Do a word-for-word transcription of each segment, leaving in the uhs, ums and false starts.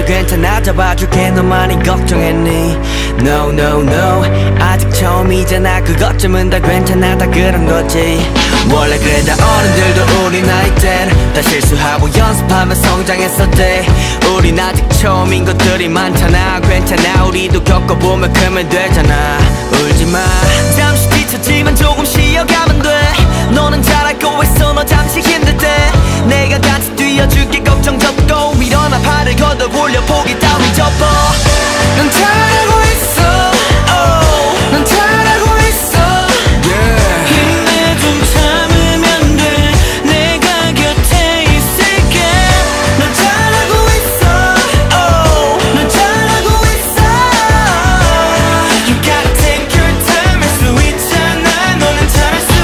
괜찮아 잡아줄게 너 많이 걱정했니 No no no 아직 처음이잖아 그것쯤은 다 괜찮아 다 그런 거지 원래 그래 다 어른들도 우리 나이 땐 다 실수하고 연습하며 성장했었대 우린 아직 처음인 것들이 많잖아 괜찮아 우리도 겪어보면 크면 되잖아 울지마 잠시 지쳤지만 조금 쉬어가면 돼 너는 잘하고 있어 너 잠시 힘들 때 내가 같이 뛰어줄게 걱정 접고 일어나 팔을 걷어 올려 포기 따위 접어 넌 잘하고 있어 oh. 넌 잘하고 있어 yeah. 힘내 좀 참으면 돼 내가 곁에 있을게 넌 잘하고 있어 oh. 넌 잘하고 있어 You gotta take your time 할 수 있잖아 너는 잘할 수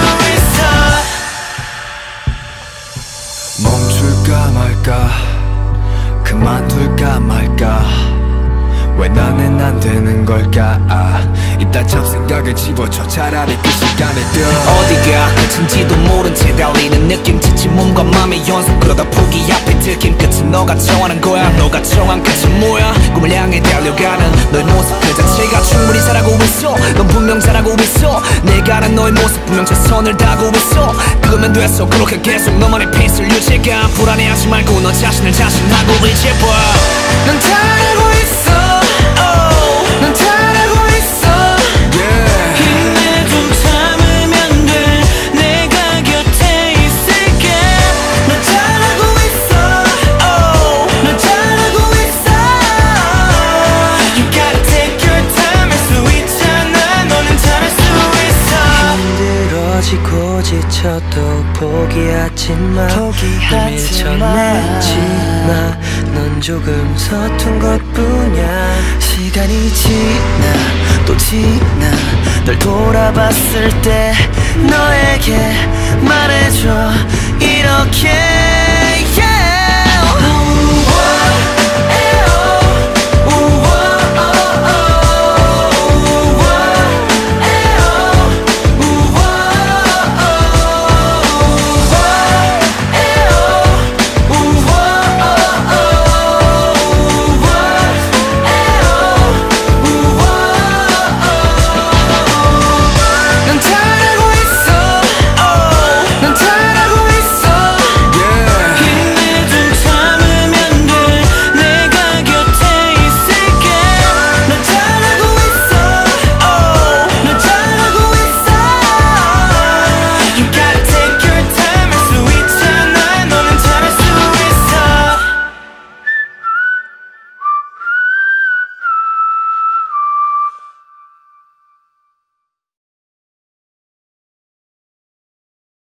있어 멈출까 말까 그만둘까 말까 왜 나는 안 되는 걸까 아, 이따 잡생각을 집어쳐 차라리 그 시간에 뛰어 어디가 끝인지도 모른 채 달리는 느낌 지친 몸과 맘의 연속 그러다 포기 앞에 들킨 끝은 너가 정하는 거야 너가 정한 끝은 뭐야 꿈을 향해 달려가는 너의 모습 그 자체가 충분히 잘하고 있어 넌 분명 잘하고 있어 내가 아는 너의 모습 분명 최선을 다하고 있어 그거면 됐어 그렇게 계속 너만의 페이스를 유지가 불안해하지 말고 너 자신을 자신하고 의지해봐 넌 잘하고 있어 넌 잘하고 있어 yeah. 힘내 좀 참으면 돼 내가 곁에 있을게 넌 잘하고 있어 oh. 넌 잘하고 있어 You gotta take your time 할 수 있잖아 너는 잘할 수 있어 힘들어지고 지쳐도 포기하지 마 포기하지 마 넌 조금 서툰 것뿐이야 시간이 지나 또 지나 널 돌아봤을 때 너에게 말해줘 이렇게